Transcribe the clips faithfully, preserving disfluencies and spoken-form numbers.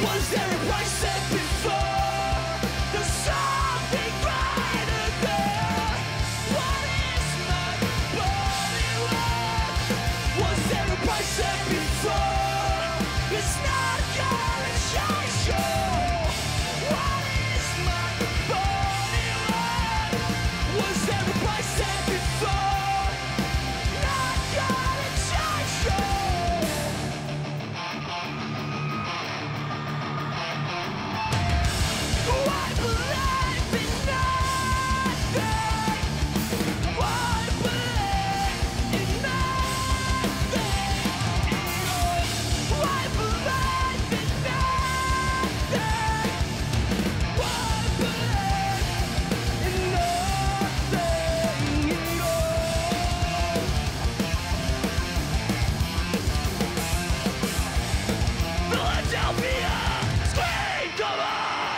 Was there a price set before? There's something greater there. What is my body worth? Was there a price set before? It's not gonna change you. What is my body worth? Was there a price set before? Not gonna change you. I believe in nothing. I believe in nothing. I believe in nothing. I believe in nothing at all. Philadelphia, scream, come on!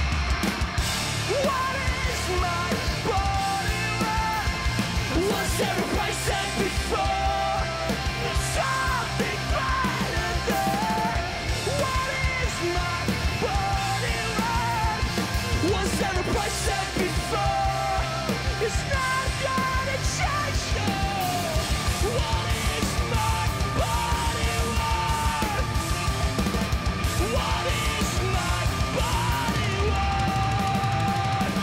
What is my body worth? Was there a price set before? There's something greater there. What is my body worth? Was there a price set before? It's not gonna change you. What is my body worth? What is my body worth?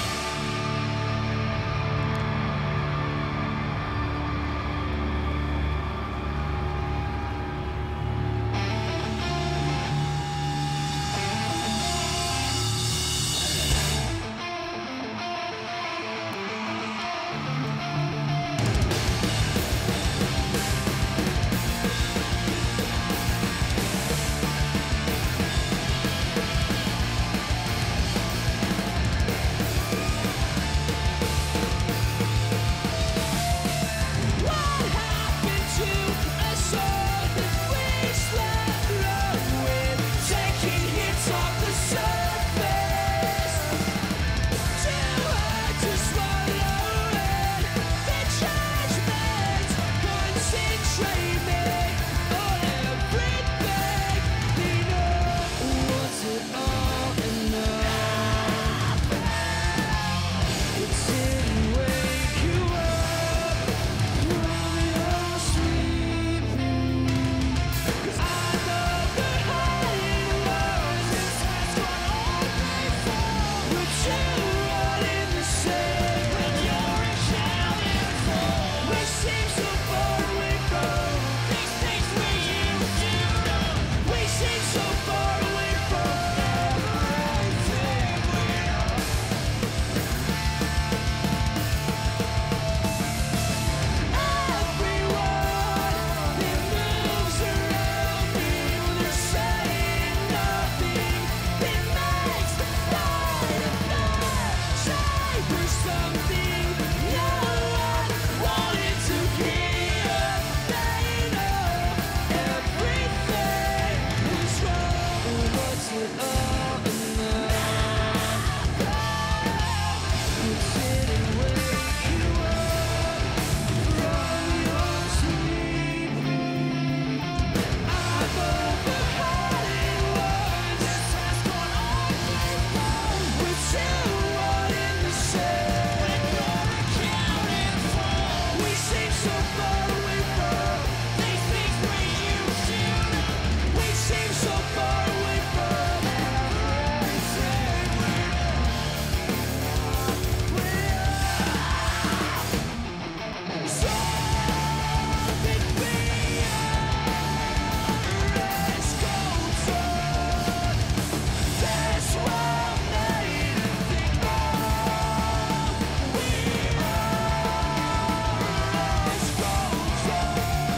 What happened to us all that we slept along with? Taking hits off the surface. Too hard to swallow it. The judgment concentrated on everything. You know, was it all enough? It didn't wake you up from your sleeping. 'Cause I know the hiding was this has gone on before. But you're all in the same when you're accounted for. We seem so far away from these things we used to know. We seem so far away from everything we know. Everyone that moves around me, they're saying nothing that makes the fight a fight. Say there's something no one wanted to hear. They know everything was wrong. Was it all enough? It didn't wake you up from your sleeping. I've overheard it once. This has gone on before. With you all in the same when you're accounted for. We seem so far away from these things we used to know. We seem so far away from everything we know. Something beyond us goes on. This world made a thing wrong. We are us goes on.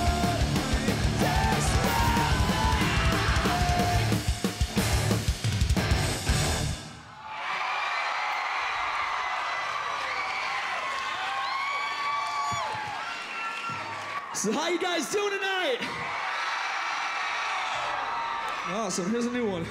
This world made a So how you guys doing tonight? Awesome, here's a new one.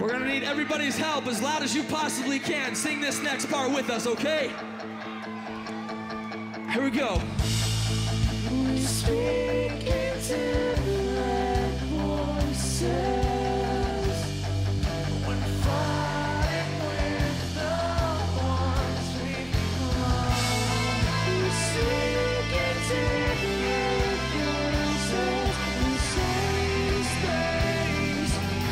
We're gonna need everybody's help as loud as you possibly can. Sing this next part with us, okay? Here we go. We speak into black voices when fighting with the ones we love. We speak into black voices in safe space.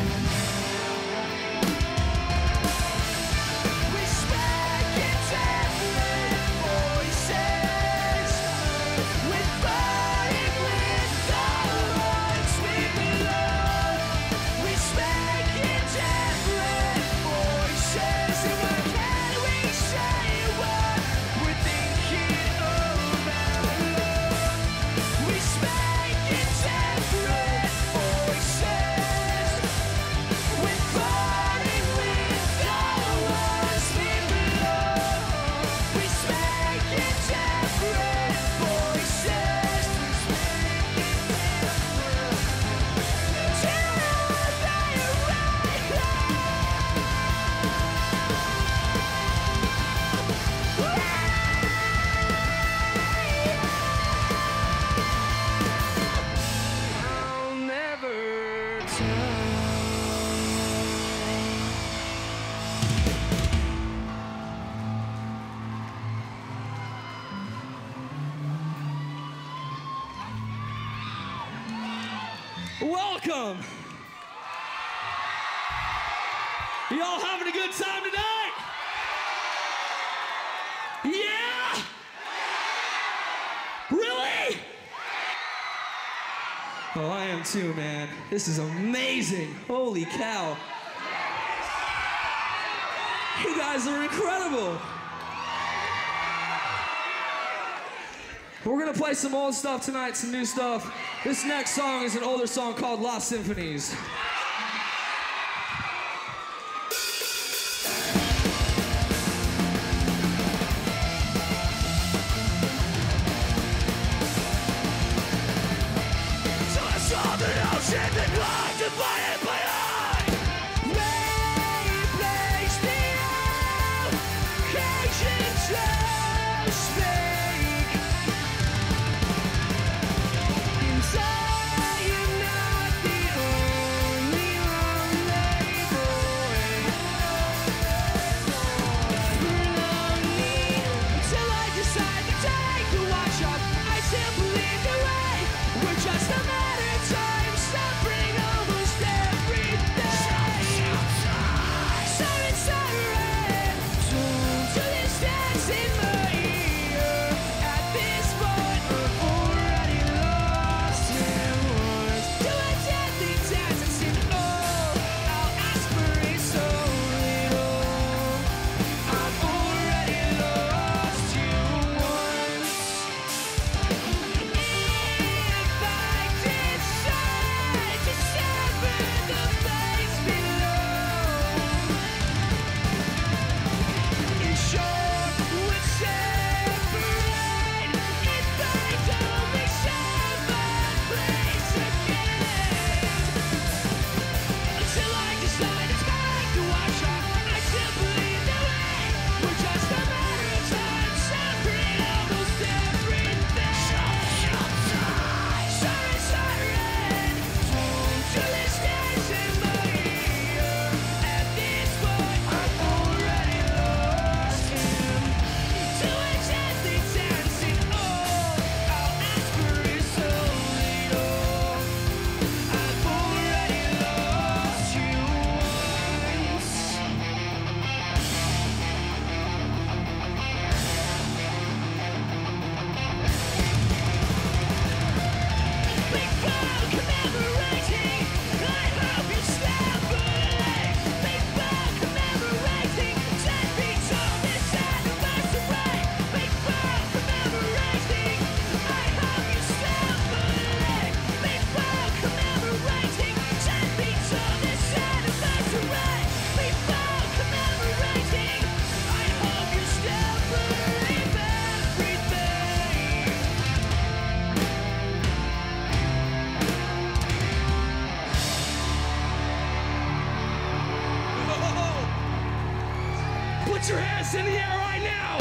We speak into black voices when fighting with the ones we love. We speak into black voices, and what can we say what we're thinking about love? We speak into black voices when fighting with the ones we love. We speak into black voices. I'll never tell. Welcome. Y'all having a good time tonight? Yeah? Really? Oh, I am too, man. This is amazing. Holy cow. You guys are incredible. We're gonna play some old stuff tonight, some new stuff. This next song is an older song called Lost Symphonies. Inside, you're not the only Put your hands in the air right now.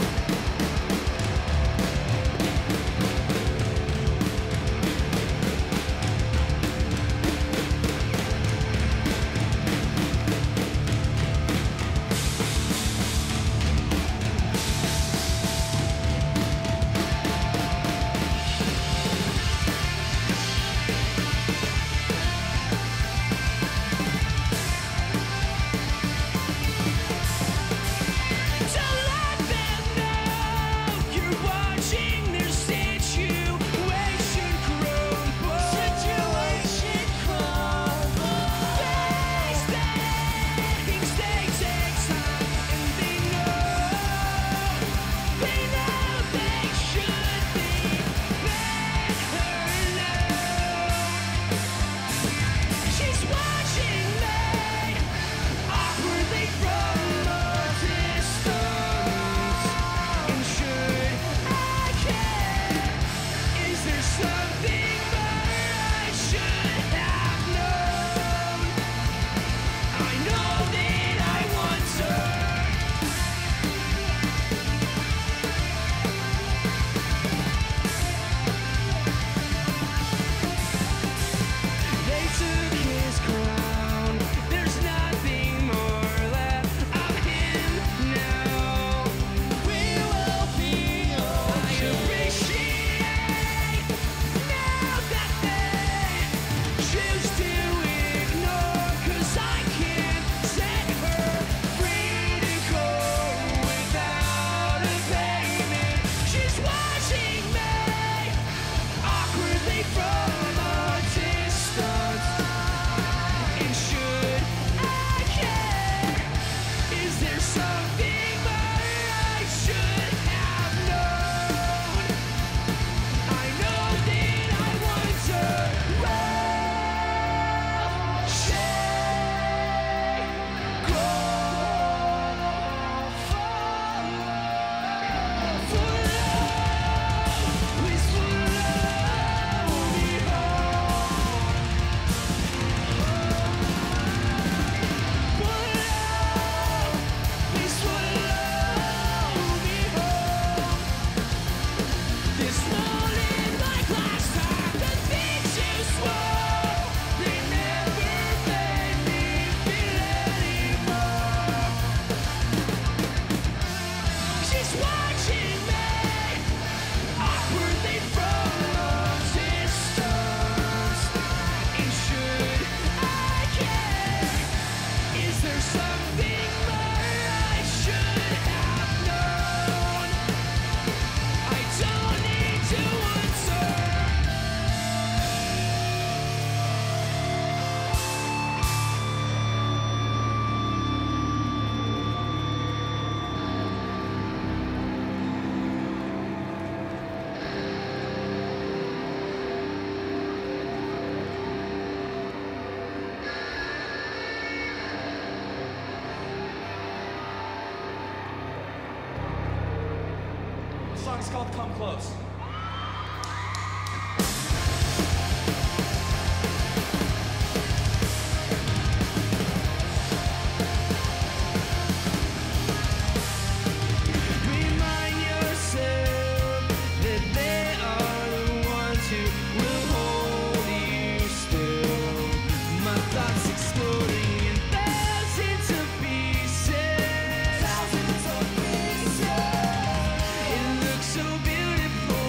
The song's called Come Close. Remind yourself that they are the ones who will hold you still. My thoughts exploding in thousands of pieces. Thousands of pieces. It looks so beautiful.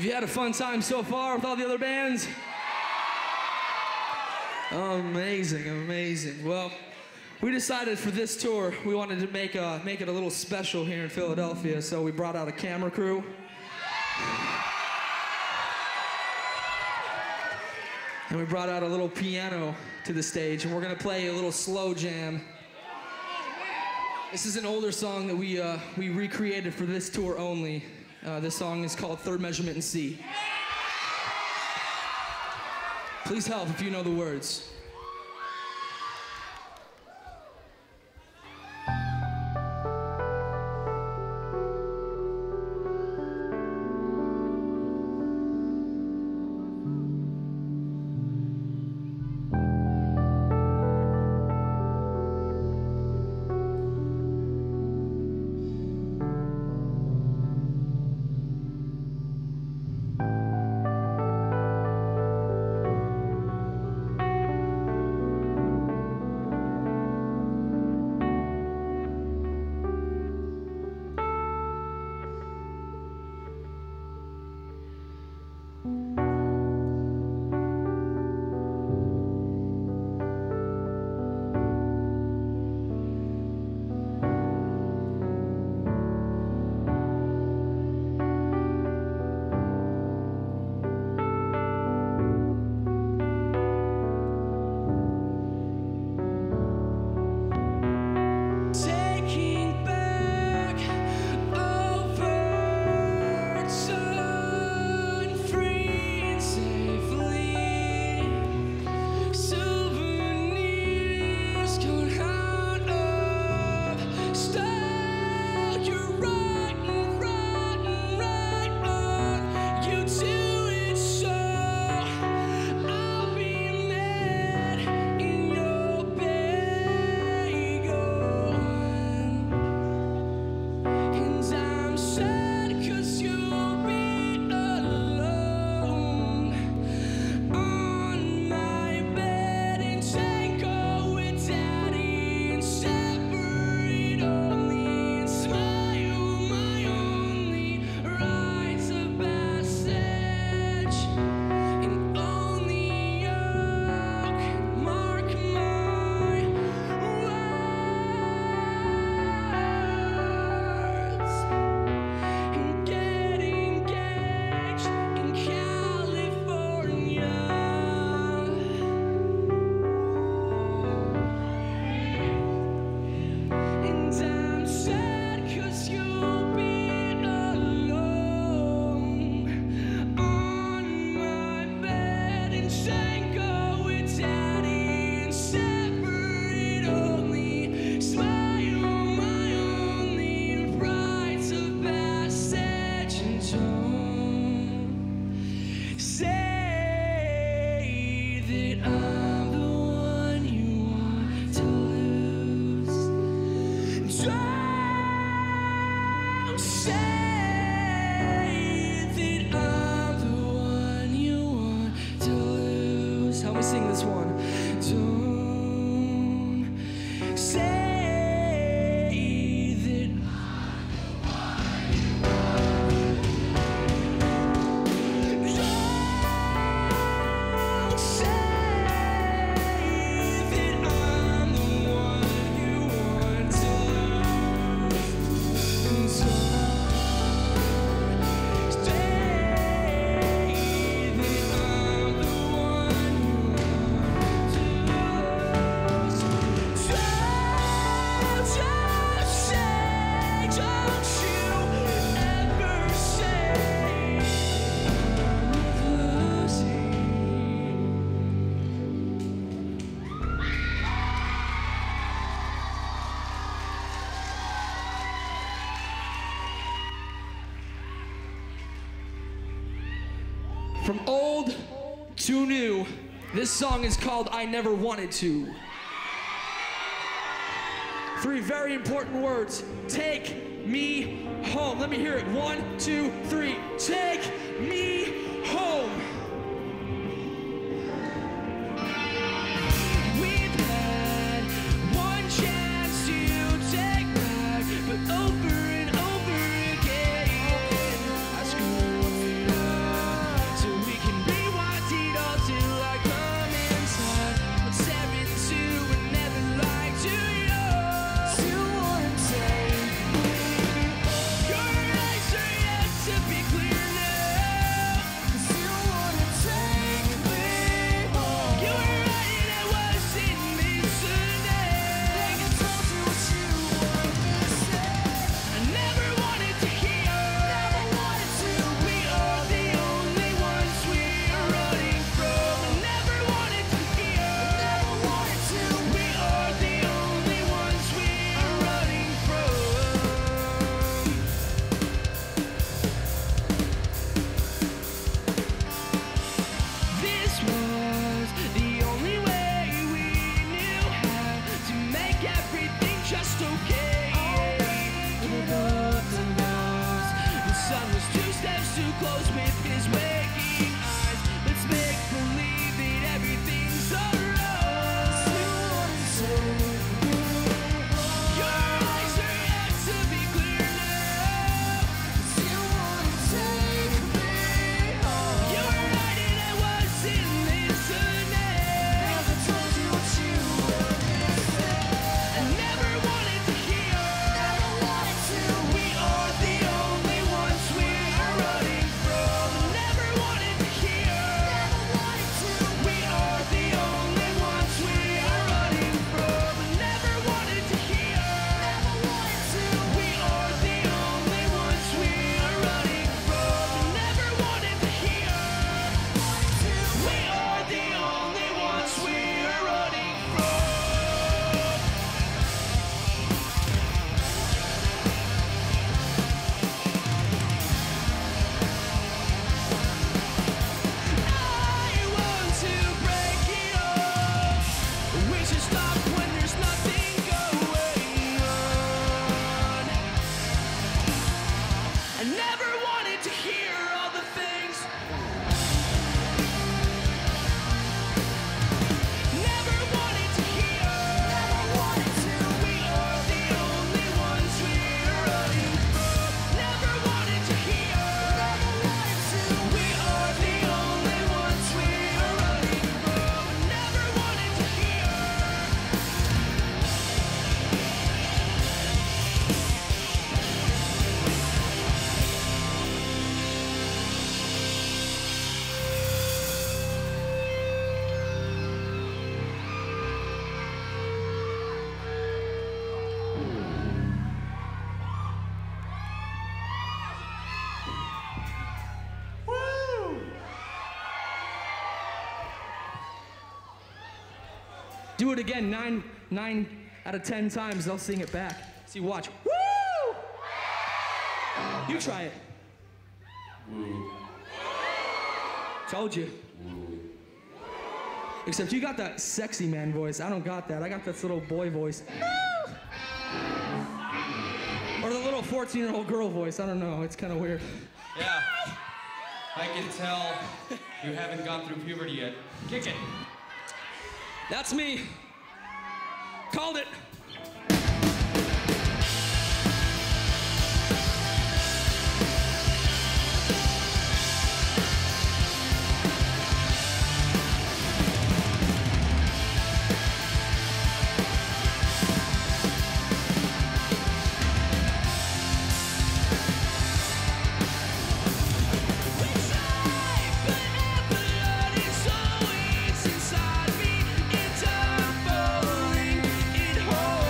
Have you had a fun time so far with all the other bands? Amazing, amazing. Well, we decided for this tour we wanted to make a, make it a little special here in Philadelphia, so we brought out a camera crew. And we brought out a little piano to the stage, and we're gonna play a little slow jam. This is an older song that we, uh, we recreated for this tour only. Uh, this song is called Third Measurement in C. Please help if you know the words. Sing this one. Don't say that Don't say that I'm the one you want to lose. Don't say that I'm the one you From old to new, this song is called I Never Wanted To. Three very important words. Take me home. Let me hear it. One, two, three. Take me home. We've had one chance to take back, but over and over again, I screw up. to stop when there's nothing going on. I never wanted to hear all the things. Never wanted to hear. Never wanted to. We are the only ones we're running from. Never wanted to hear. Never wanted to. We are the only ones we're running from. Never wanted to hear. Do it again, nine, nine out of ten times, they'll sing it back. See, watch. Woo! You try it. Told you. Except you got that sexy man voice. I don't got that. I got this little boy voice. Or the little fourteen-year-old girl voice. I don't know. It's kind of weird. Yeah. I can tell you haven't gone through puberty yet. Kick it. That's me. Called it. Inside me, it's unfolding. It holds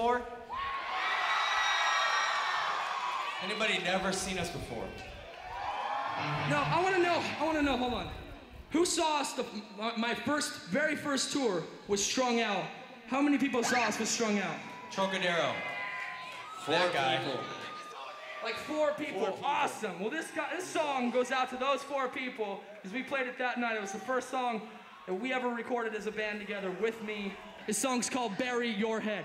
before? Anybody never seen us before? No, I want to know, I want to know, hold on. Who saw us, the, my, my first, very first tour was Strung Out. How many people saw us with Strung Out? Trocadero. Four that guy. People. Like four people. four people. Awesome. Well, this guy, this song goes out to those four people because we played it that night. It was the first song that we ever recorded as a band together with me. This song's called Bury Your Head.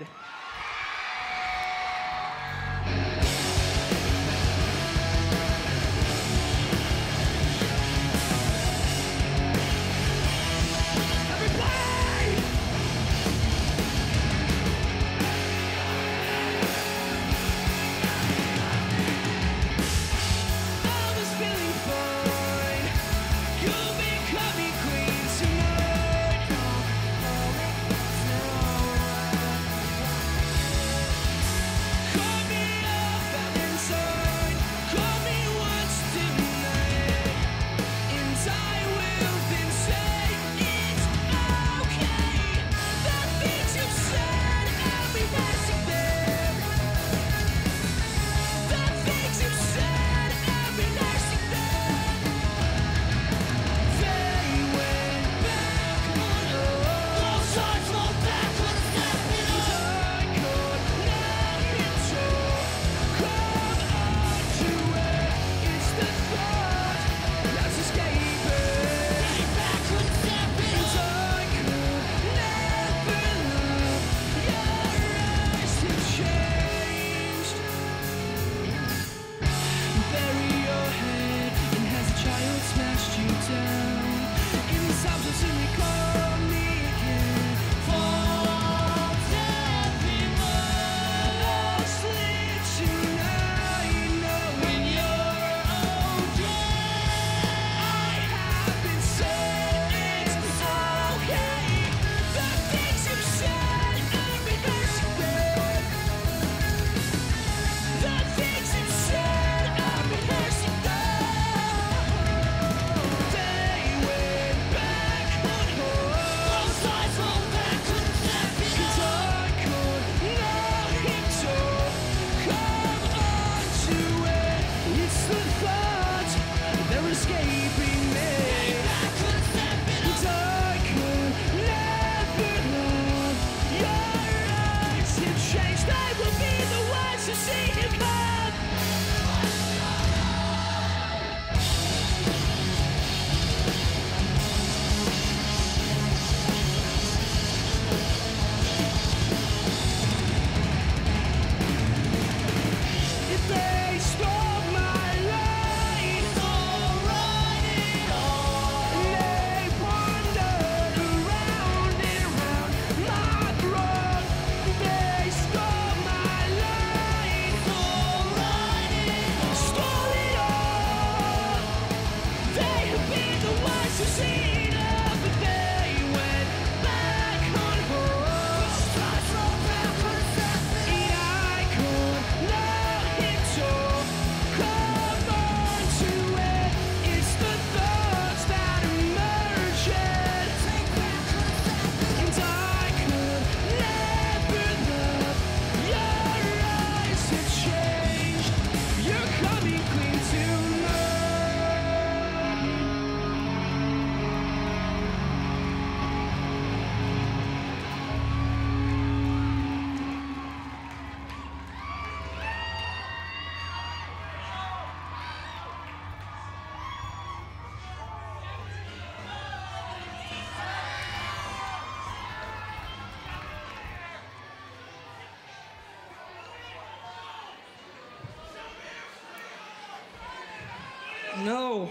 No.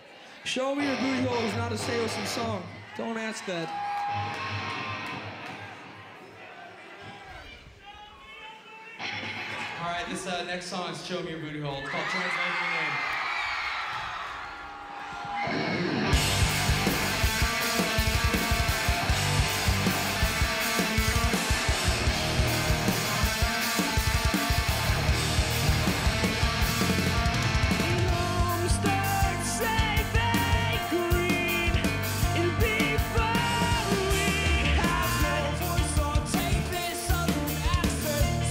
Show Me Your Booty Hole is not a Seosin song. Don't ask that. All right, this uh, next song is Show Me Your Booty Hole. It's called Translate Your Name. Before we have no voice or tape this other accent.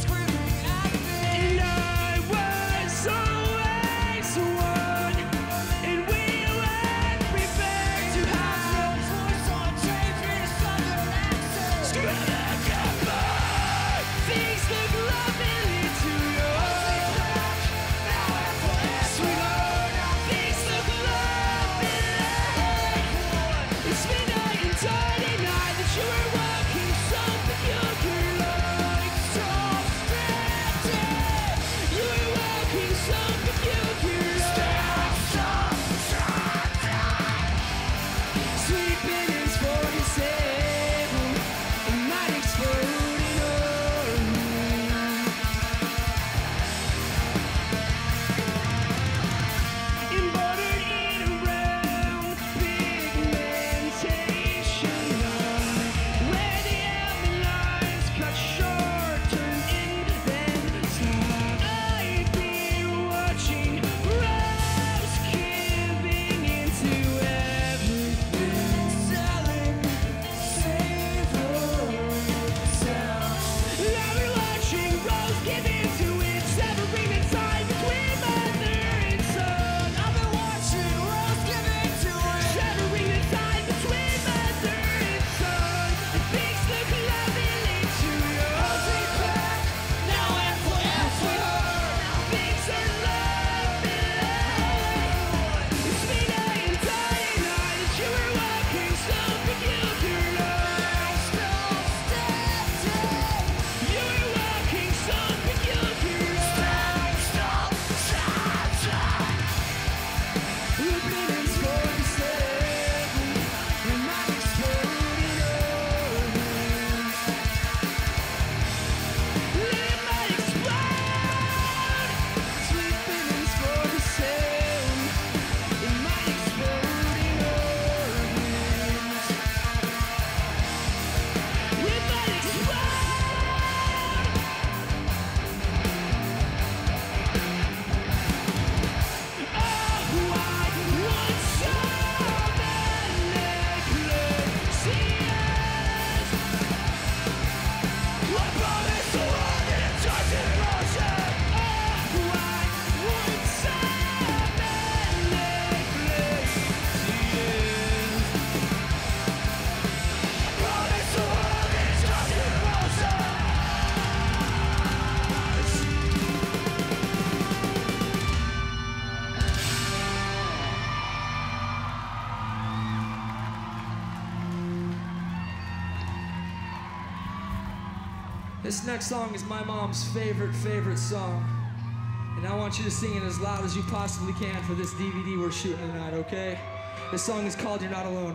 This next song is my mom's favorite, favorite song. And I want you to sing it as loud as you possibly can for this D V D we're shooting tonight, okay? This song is called You're Not Alone.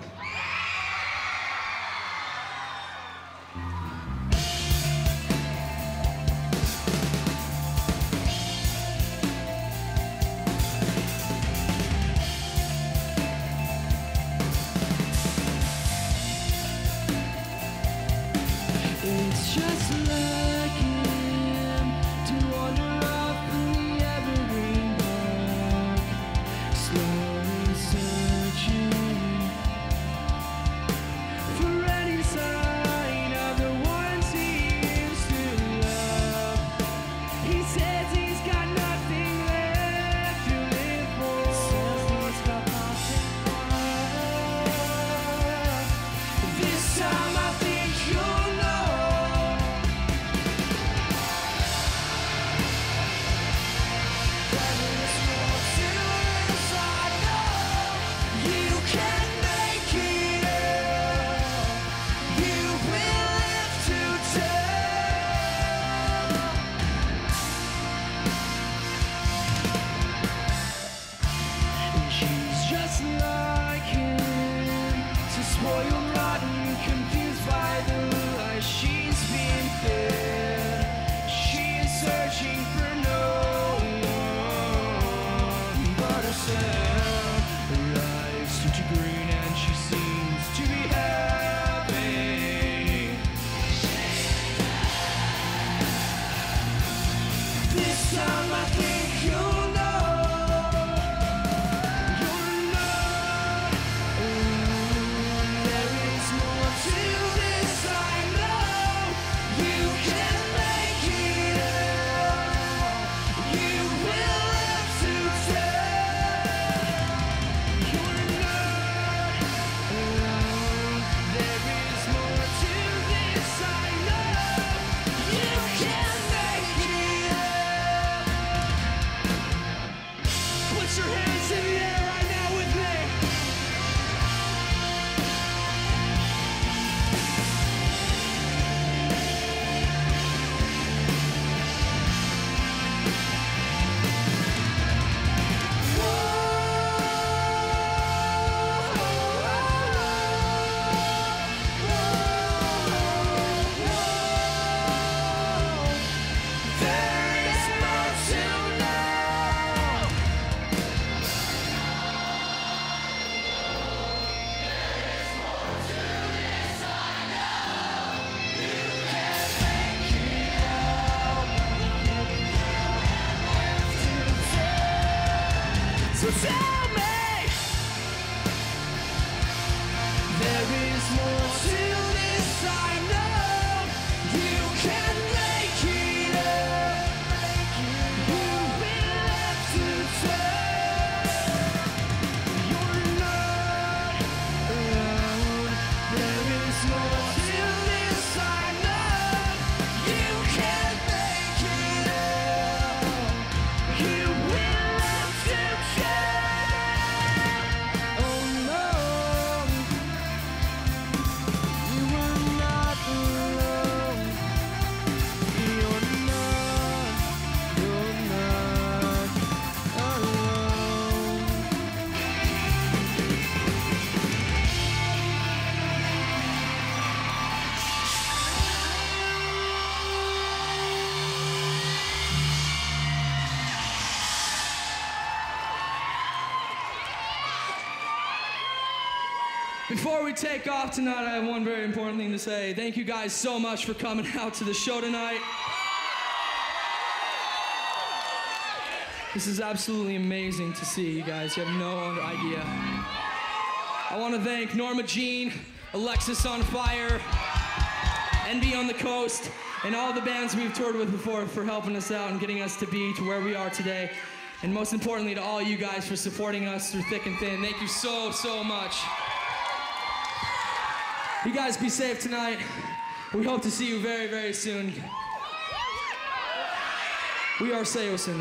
It's just like him to wander off in the evergreen park, slowly searching for any sign of the ones he used to love. He says he's got nothing left to live for. Says he's got nothing left. This time I think you'll know. Spoiled, rotten, confused by the lies she's been fed. She is searching for no one but herself. Her eyes turn to green and she seems to be happy. This time I think you'll So tell me, there is more to this. I know you can make it up. You will have to tell. You're not alone. There is more to this. I know you can make it up. You will have to tell. Before we take off tonight, I have one very important thing to say. Thank you guys so much for coming out to the show tonight. This is absolutely amazing to see, you guys. You have no idea. I want to thank Norma Jean, Alexis on Fire, Envy on the Coast, and all the bands we've toured with before for helping us out and getting us to be to where we are today. And most importantly, to all you guys for supporting us through thick and thin. Thank you so, so much. You guys be safe tonight. We hope to see you very, very soon. We are Seosin.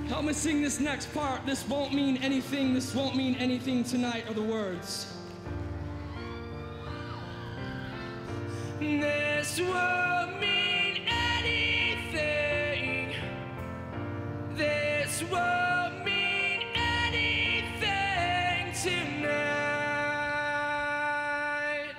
Help me sing this next part. This won't mean anything. This won't mean anything tonight are the words. This won't mean anything. This won't mean anything tonight.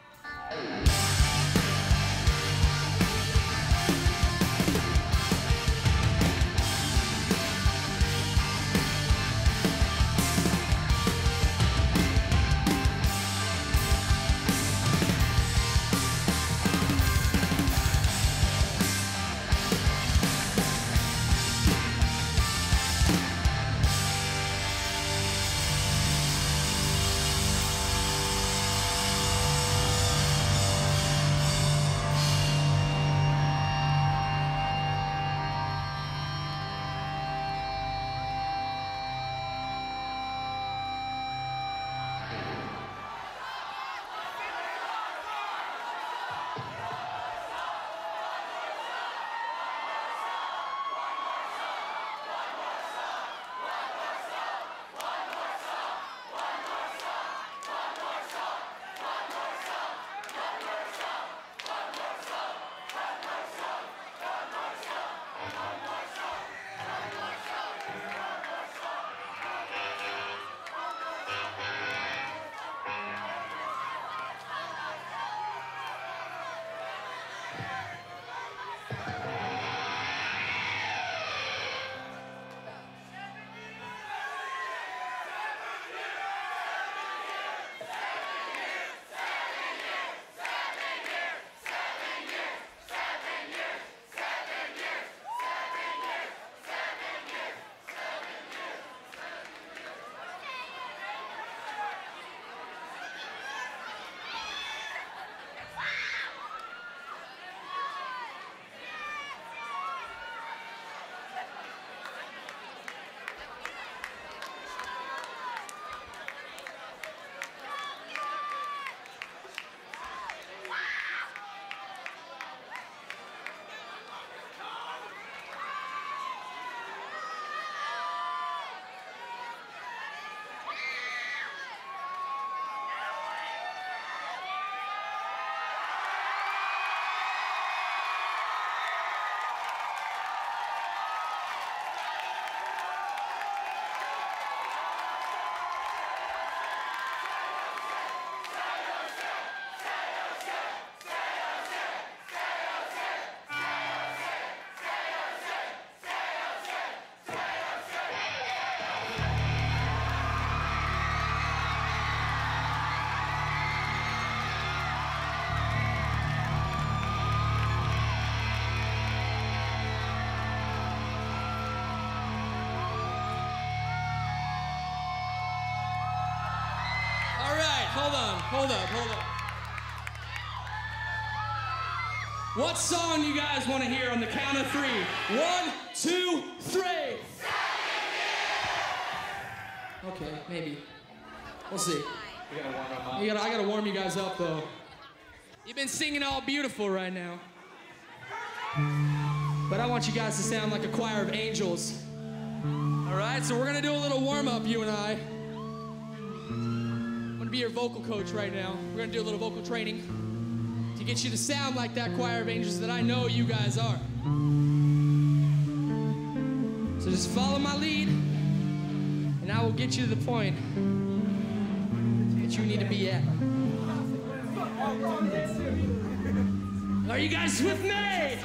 Hold on, hold up, hold up. What song you guys want to hear on the count of three? One, two, three. Okay, maybe. We'll see. We gotta warm them up. You gotta, I gotta warm you guys up though. You've been singing all beautiful right now. But I want you guys to sound like a choir of angels. All right, so we're gonna do a little warm up, you and I. I'm gonna be your vocal coach right now. We're gonna do a little vocal training to get you to sound like that choir of angels that I know you guys are. So just follow my lead, and I will get you to the point that you need to be at. Are you guys with me?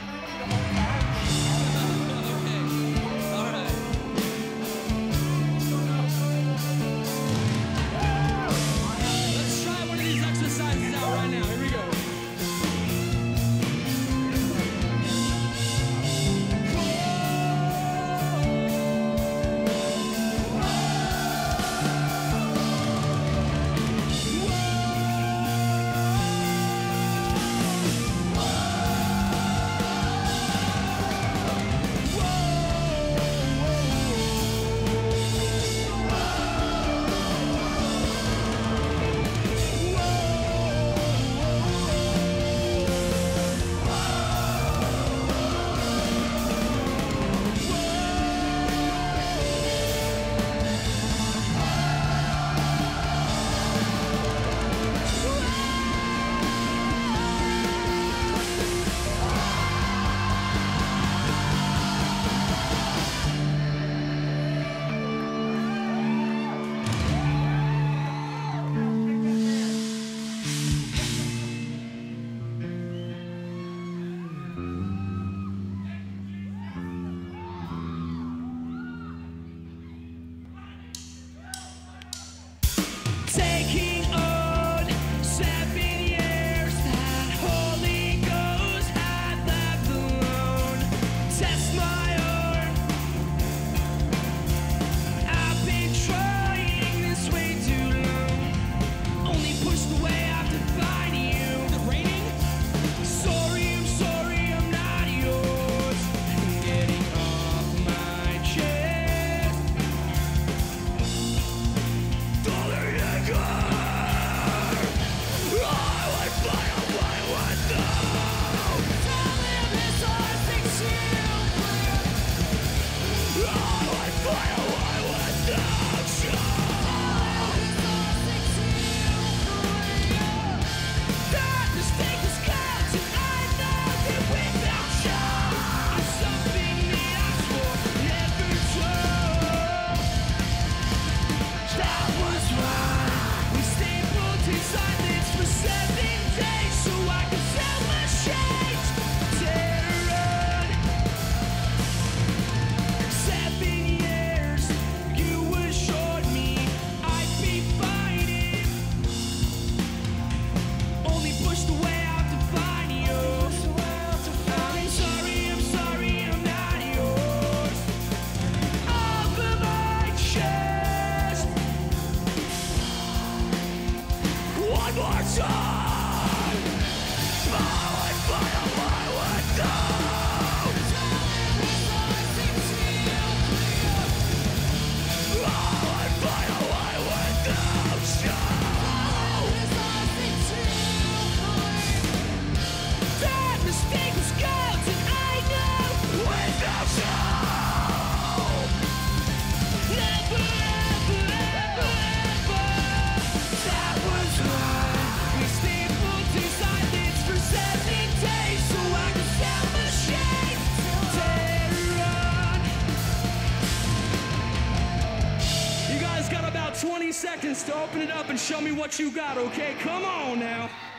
thirty seconds to open it up and show me what you got, okay? Come on now.